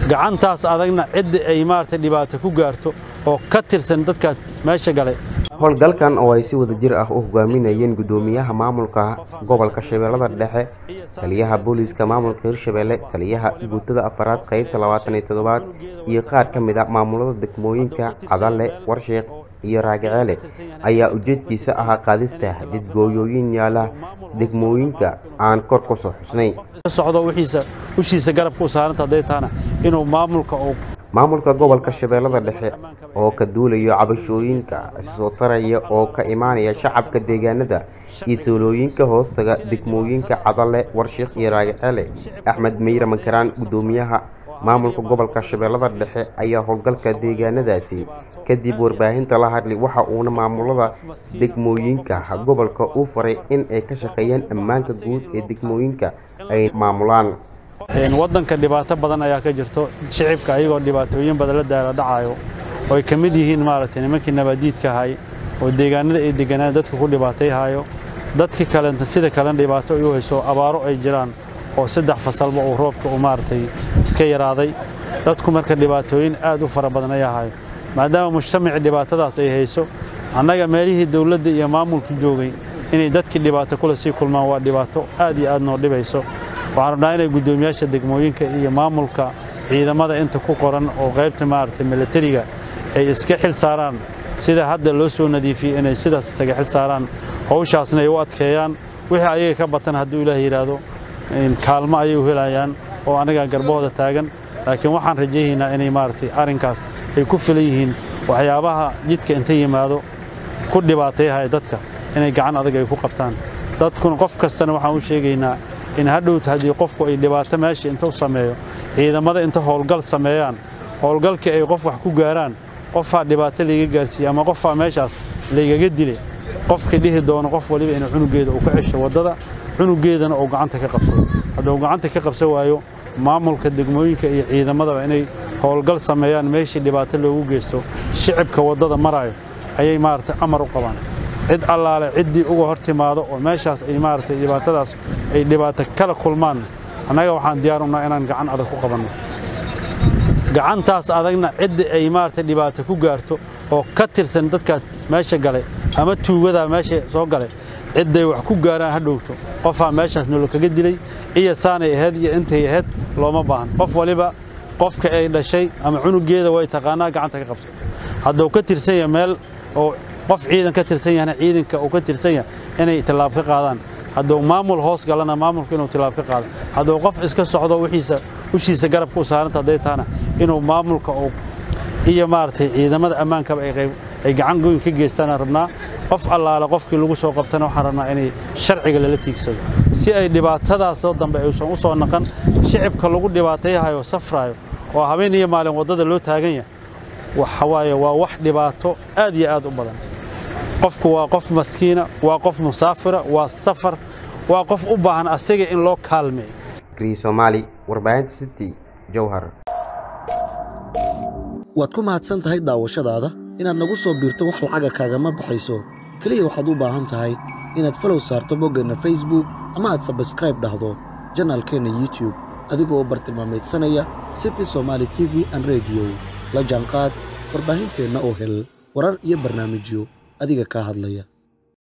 gacantaas adagna cid ay maartay dhibaato ku gaarto oo ka tirsan dadka meesha galay howlgalkan oo ay si wada jir ah u hogaaminayeen gudoomiyaha maamulka gobolka Shabeellada Dhexe taliyaha booliska maamulka Hirshabelle taliyaha guutada afaraad qaybta 27 iyo qaar ka mid ah maamulada degmooyinka Cadalle Warsheeq iyo Raagaceele ayaa ujeedkiisa ahaa qaadista didgooyooyin yaala degmooyinka aan kor ku soo xusnay socdo wixiisa garabka u saaranta deetaana inuu maamulka gobolka Shabeellada Dhexe oo ka duulayo cabashooyinka soo taraya oo ka imaanaya shacabka deegaanada iyo tuulooyinka hoostaga degmooyinka Cadalle Warsheeq iyo Raagaceele Axmed Meyra Mankaraan gudoomiyaha maamulka gobolka Shabeellada Dhexe ayaa howlgalka deegaanadaasi kadib warbaahinta la hadlay waxa uu maamulada degmooyinka gobolka u faray in ay ka shaqeeyaan ammaanka guud ee degmooyinka ay maamulaan wadanka dhibaato badan ayaa ka jirto shacabka ayagoo dhibaatooyin badan la dhacayo oo ay kamid yihiin maaragtay nimankii nabadiidka ahay oo deegaanada ay deganaan dadka ku dhibaatayhayo dadkii kale sida kale dhibaato ay u hayso abaaro ay jiraan oo saddex fasalba oo roobka u maartay iska yaraaday dadku marka dhibaatooyin aad u fara badan ay ahay maadaama mujtamaci dhibaatadaas ay hayso annaga meelihii dawladda iyo maamulku joogay inay dadkii dhibaato kula sii kulmaan waa dhibaato aad iyo aad noo dhibayso waxaan rabnaa inay gudoomiyaasha degmooyinka iyo maamulka ciidamada inta ku qoran oo qaybta maartay militariga ay iska xil saaraan sida hadda loo soo nadiifiyay inay sidaas isaga xil saaraan hawshaasna ay u adkeeyaan wixii ayaga ka batan hadduu Ilaahay yiraahdo in kaalmo ay u helayaan oo anaga garbahooda taagan laakiin waxaan rajaynaynaa inay maartay arinkaas ay ku filayeen waxyaabaha jidka inta yimaado ku dhibaateeyahay dadka inay gacan adag ay ku qabtaan dadkuna qof kastana waxaan u sheegaynaa in hadhowt hadii qofku ay dhibaato meesha inta u sameeyo ciidamada inta howlgal sameeyaan howlgalka ay qof wax ku gaaraan qofaa dhibaato laga gaarsiiyay ama qofaa meeshaas laga dilay qofka dhihi doono qof waliba inuu cunugeeda uu ka cesho wadada cunugeedana uu gacanta ka qabsado haduu gacanta ka qabsan waayo maamulka degmooyinka iyo ciidamada inay howlgal sameeyaan meeshii dhibaato loogu geysto shacabka wadada marayo ayay maartay amar u qabaan cid allaale cidii uga hortimaado oo meeshaas ay maartay dhibaatadaas ay dhibaato kala kulmaan anaga waxaan diyaar u nahay inaan gacan adag ku qabanno gacantaas adagna cid ay maartay dhibaato ku gaarto oo ka tirsan dadka meesha galay ama tuugada meesha soo galay cid ay wax ku gaaraan hadhowto qofaa meeshaas nolol kaga dilay iyo saanay ahayd iyo intay ahayd looma baahan qof waliba qofka ay dhashay ama cunugeeda way taqaanaa gacanta ka qabsato hadduu ka tirsan yahay meel oo qof ciidan ka tirsan yahay ciidanka oo ka tirsan yahay inay talaab ka qaadaan hadduu maamul hoos galana maamulku inuu talaab ka qaado hadduu qof iska socdo wixiisa garabka u saaranta deetaana inuu maamulka oo iyo maartay ciidamada ammaanka ay gacan goyn ka geystaan rabnaa qof allaale qofkii lagu soo qabtana waxaan rabnaa inay sharciga la tiigsado si ay dhibaatadaas oo dambe ay u soo naqan shacabka lagu dhibaateeyahay safrayo oo habeen iyo maalin wadada loo taagan yahay waxa waaye waa wax dhibaato aad iyo aad u badan qofku waa qof maskiina waa qof musaafira waa safar waa qof u baahan asaga in loo kaalmeeyo Somali warbaahinta City Jowhar waad ku mahadsan tahay daawashadaada inaad nagu soo biirto wax lacag kaaga ma baxayso kaliya waxaad u baahan tahay inaad follow saarto boggana Facebook ama aad subscribe dhahdo channelkeena YouTube adigoo bartilmaameedsanaya City Somali TV and Radio la jaanqaad warbaahinteena oo hel warar iyo barnaamijyo adiga ka hadlaya